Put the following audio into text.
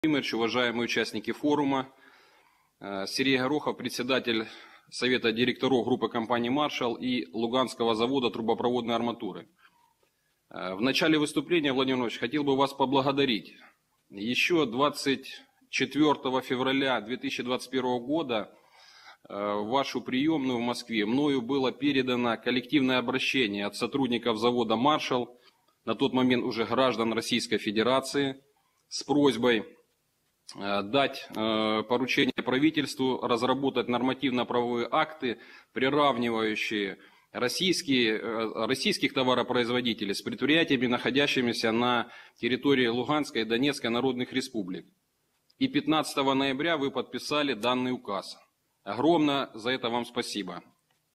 Владимирович, уважаемые участники форума, Сергей Горохов, председатель Совета директоров группы компании «Маршалл» и Луганского завода трубопроводной арматуры. В начале выступления, Владимир Владимирович, хотел бы вас поблагодарить. Еще 24 февраля 2021 года в вашу приемную в Москве мною было передано коллективное обращение от сотрудников завода «Маршалл», на тот момент уже граждан Российской Федерации, с просьбой дать поручение правительству разработать нормативно-правовые акты, приравнивающие российских товаропроизводителей с предприятиями, находящимися на территории Луганской и Донецкой народных республик. И 15 ноября вы подписали данный указ. Огромное за это вам спасибо.